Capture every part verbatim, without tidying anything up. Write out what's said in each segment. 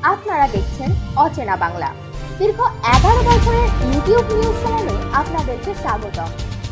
আপনারা দেখছেন অচেনা বাংলা। দীর্ঘ এগারো বছরের ইউটিউব নিউজ চ্যানেলে আপনাদেরকে স্বাগতম।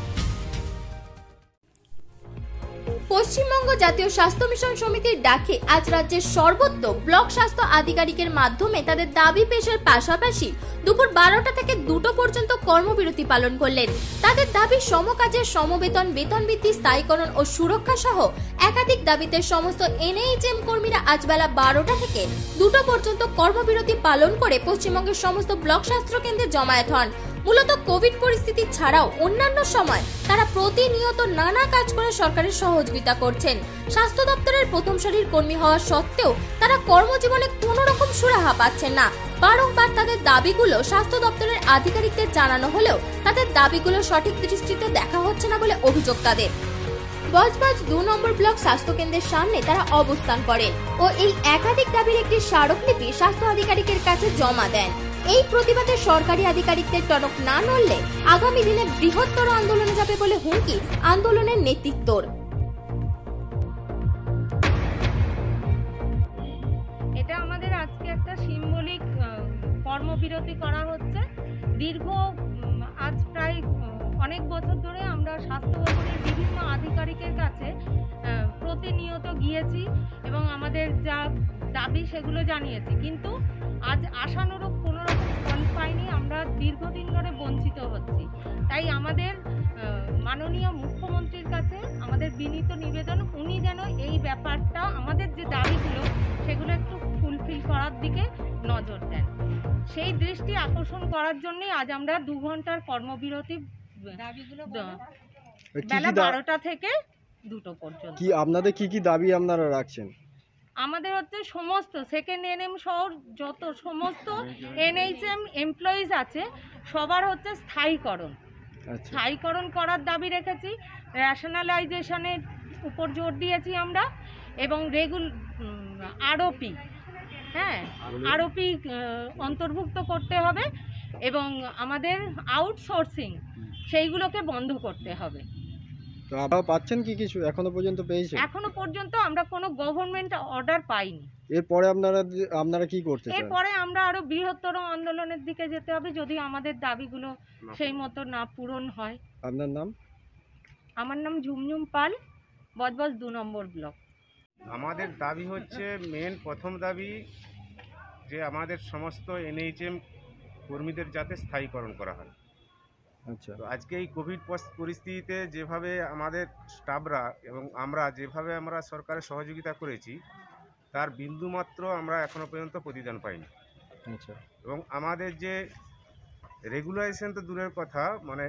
পশ্চিমবঙ্গ জাতীয় স্বাস্থ্য মিশন সমিতির ডাকে আজ রাজ্যের সর্বত্র ব্লক স্বাস্থ্য আধিকারিকের মাধ্যমে তাদের দাবি পেশের পাশাপাশি দুপুর বারোটা থেকে দুটো পর্যন্ত কর্মবিরতি পালন করলেন। তাদের দাবি সমকাজের সমবেতন, বেতন বৃদ্ধি, স্থায়ীকরণ ও সুরক্ষা সহ একাধিক দাবিতে সমস্ত এনএইচএম কর্মীরা আজ বেলা বারোটা থেকে দুটো পর্যন্ত কর্মবিরতি পালন করে পশ্চিমবঙ্গের সমস্ত ব্লক স্বাস্থ্য কেন্দ্রে জমায়েত হন। মূলত কোভিড পরিস্থিতি ছাড়াও অন্যান্য সময় তারা প্রতিনিয়ত নানা কাজ করে সরকারের সহযোগিতা করছেন। স্বাস্থ্য দপ্তরের প্রথম সারির কর্মী হওয়া সত্ত্বেও তারা কর্মজীবনে কোনো রকম সুরাহা পাচ্ছেন না। বারংবার তাদের দাবিগুলো স্বাস্থ্য দপ্তরের আধিকারিকদের জানানো হলেও তাদের দাবিগুলো সঠিক দৃষ্টিতে দেখা হচ্ছে না বলে অভিযোগ তাদের। বজবজ দু নম্বর ব্লক স্বাস্থ্য কেন্দ্রের সামনে তারা অবস্থান করেন ও এই একাধিক দাবির একটি স্মারকলিপি স্বাস্থ্য আধিকারিকের কাছে জমা দেন। এই প্রতিবাদে সরকারি আধিকারিকদের টনক না নড়লে আগামী দিনে বৃহত্তর আন্দোলনে যাবে বলে হুমকি আন্দোলনের নেতৃত্বর। এটা আমাদের আজকে একটা সিম্বলিক কর্মবিরতি করা হচ্ছে। দীর্ঘ আজ প্রায় অনেক বছর ধরে আমরা স্বাস্থ্য ভবনের বিভিন্ন আধিকারিকের কাছে প্রতিনিয়ত গিয়েছি এবং আমাদের যা দাবি সেগুলো জানিয়েছি, কিন্তু আজ আশানুরূপ কোনো রকম ফল পাইনি। আমরা দীর্ঘদিন ধরে বঞ্চিত হচ্ছি। তাই আমাদের মাননীয় মুখ্যমন্ত্রীর কাছে আমাদের বিনীত নিবেদন, উনি যেন এই ব্যাপারটা, আমাদের যে দাবিগুলো সেগুলো একটু ফুলফিল করার দিকে নজর দেন। সেই দৃষ্টি আকর্ষণ করার জন্যই আজ আমরা দু ঘন্টার কর্মবিরতি দাবিগুলো বেলা বারোটা থেকে দুটো পর্যন্ত। কি আপনাদের কি কি দাবি আপনারা রাখছেন? আমাদের হচ্ছে সমস্ত সেকেন্ড এনএম সহ যত সমস্ত এনএইচএম এমপ্লয়িজ আছে সবার হচ্ছে স্থায়ীকরণ স্থায়ীকরণ করার দাবি রেখেছি। রেশনালাইজেশনের উপর জোর দিয়েছি আমরা, এবং রেগুল আরওপি হ্যাঁ আরওপি অন্তর্ভুক্ত করতে হবে এবং আমাদের আউটসোর্সিং সেইগুলোকে বন্ধ করতে হবে। তো আপনারা পাচ্ছেন কি কিছু এখনো পর্যন্ত পেয়েছেন? এখনো পর্যন্ত আমরা কোনো গভর্নমেন্ট অর্ডার পাইনি। এরপরে আপনারা আপনারা কি করতে চান? এরপরে আমরা আরো বৃহত্তর আন্দোলনের দিকে যেতে হবে যদি আমাদের দাবিগুলো সেই মতো না পূরণ হয়। আপনার নাম? আমার নাম ঝুমঝুম পাল, বজবজ দু নম্বর ব্লক। আমাদের দাবি হচ্ছে, মেন প্রথম দাবি যে আমাদের সমস্ত এনএইচএম কর্মীদের যাতে স্থায়ীকরণ করা হয়। আচ্ছা, তো আজকে এই কোভিড পরিস্থিতিতে যেভাবে আমাদের স্টাফরা এবং আমরা যেভাবে আমরা সরকারের সহযোগিতা করেছি তার বিন্দুমাত্র আমরা এখনো পর্যন্ত প্রতিদান পাইনি। আচ্ছা, এবং আমাদের যে রেগুলারাইজেশন তো দূরের কথা, মানে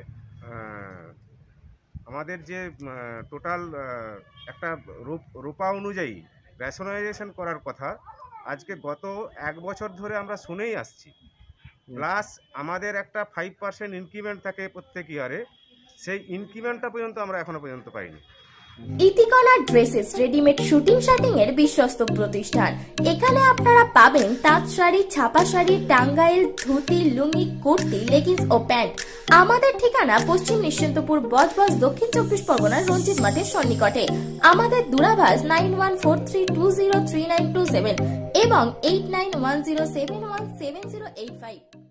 আমাদের যে টোটাল একটা রূপা অনুযায়ী রেশনালাইজেশন করার কথা আজকে গত এক বছর ধরে আমরা শুনেই আসছি। প্লাস আমাদের একটা ফাইভ পার্সেন্ট ইনক্রিমেন্ট থাকে প্রত্যেক ইয়ারে, সেই ইনক্রিমেন্টটা পর্যন্ত আমরা এখনো পর্যন্ত পাইনি। Itikala dresses readymade suiting shirting এর বিশ্বস্ত প্রতিষ্ঠান। এখানে আপনারা পাবেন তাঁত শাড়ি, ছাপা শাড়ি, টাঙ্গাইল, ধুতি, লুঙ্গি, কুর্তি, লেগিংস ও প্যান্ট। আমাদের ঠিকানা পশ্চিম নিশ্চিন্তপুর, বজবজ, দক্ষিণ চব্বিশ পরগনার রঞ্জিত মাঠের সন্নিকটে। আমাদের দূরাভাষ nine one four three two zero three nine two seven এবং eight nine one zero seven one seven zero eight five.